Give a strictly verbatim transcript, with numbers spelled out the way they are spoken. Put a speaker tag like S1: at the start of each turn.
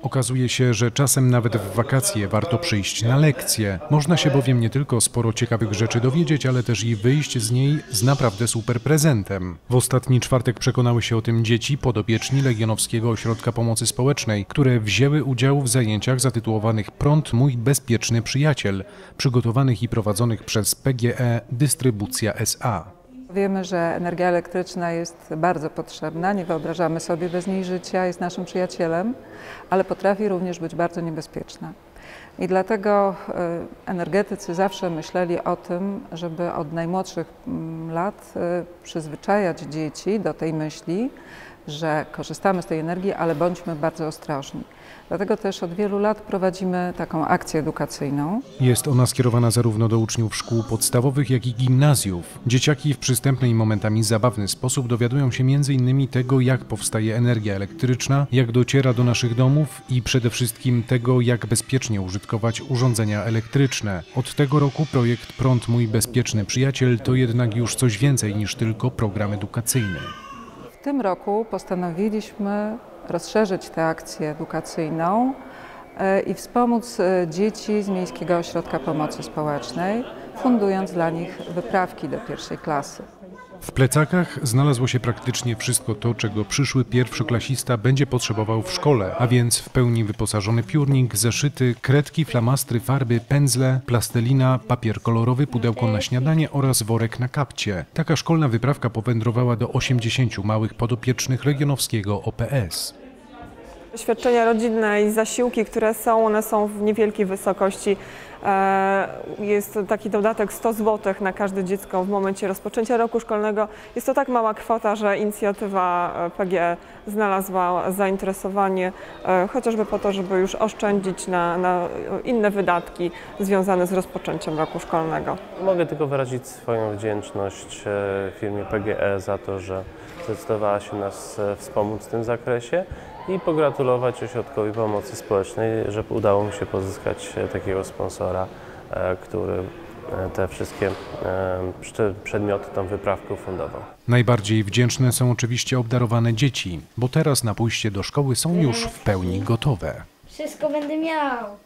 S1: Okazuje się, że czasem nawet w wakacje warto przyjść na lekcję. Można się bowiem nie tylko sporo ciekawych rzeczy dowiedzieć, ale też i wyjść z niej z naprawdę super prezentem. W ostatni czwartek przekonały się o tym dzieci podopieczni Legionowskiego Ośrodka Pomocy Społecznej, które wzięły udział w zajęciach zatytułowanych Prąd mój bezpieczny przyjaciel, przygotowanych i prowadzonych przez P G E Dystrybucja S A.
S2: Wiemy, że energia elektryczna jest bardzo potrzebna, nie wyobrażamy sobie bez niej życia, jest naszym przyjacielem, ale potrafi również być bardzo niebezpieczna. I dlatego energetycy zawsze myśleli o tym, żeby od najmłodszych lat przyzwyczajać dzieci do tej myśli, że korzystamy z tej energii, ale bądźmy bardzo ostrożni. Dlatego też od wielu lat prowadzimy taką akcję edukacyjną.
S1: Jest ona skierowana zarówno do uczniów szkół podstawowych, jak i gimnazjów. Dzieciaki w przystępny i momentami zabawny sposób dowiadują się między innymi tego, jak powstaje energia elektryczna, jak dociera do naszych domów i przede wszystkim tego, jak bezpiecznie użytkować urządzenia elektryczne. Od tego roku projekt Prąd mój bezpieczny przyjaciel to jednak już coś więcej niż tylko program edukacyjny.
S2: W tym roku postanowiliśmy rozszerzyć tę akcję edukacyjną i wspomóc dzieci z Miejskiego Ośrodka Pomocy Społecznej, fundując dla nich wyprawki do pierwszej klasy.
S1: W plecakach znalazło się praktycznie wszystko to, czego przyszły pierwszoklasista będzie potrzebował w szkole, a więc w pełni wyposażony piórnik, zeszyty, kredki, flamastry, farby, pędzle, plastelina, papier kolorowy, pudełko na śniadanie oraz worek na kapcie. Taka szkolna wyprawka powędrowała do osiemdziesięciu małych podopiecznych Legionowskiego O P S.
S3: Świadczenia rodzinne i zasiłki, które są, one są w niewielkiej wysokości. Jest taki dodatek sto złotych na każde dziecko w momencie rozpoczęcia roku szkolnego. Jest to tak mała kwota, że inicjatywa P G E znalazła zainteresowanie, chociażby po to, żeby już oszczędzić na, na inne wydatki związane z rozpoczęciem roku szkolnego.
S4: Mogę tylko wyrazić swoją wdzięczność firmie P G E za to, że zdecydowała się nas wspomóc w tym zakresie i pogratulować Ośrodkowi Pomocy Społecznej, że udało mi się pozyskać takiego sponsora, który te wszystkie przedmioty, tą wyprawkę fundował.
S1: Najbardziej wdzięczne są oczywiście obdarowane dzieci, bo teraz na pójście do szkoły są już w pełni gotowe.
S5: Wszystko będę miał.